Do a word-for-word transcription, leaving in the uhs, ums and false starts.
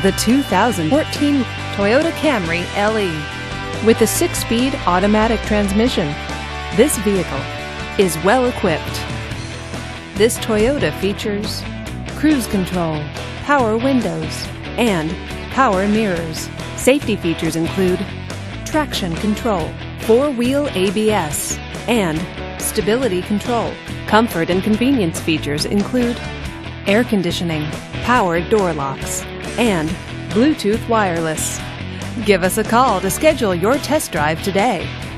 the two thousand fourteen Toyota Camry L E. With a six-speed automatic transmission, this vehicle is well equipped. This Toyota features cruise control, power windows, and power mirrors. Safety features include traction control, four-wheel A B S, and stability control. Comfort and convenience features include air conditioning, powered door locks, and Bluetooth wireless. Give us a call to schedule your test drive today.